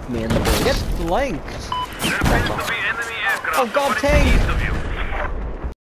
me in the base. Get flanked! There appears to be enemy aircraft Oh god, operating tank! east of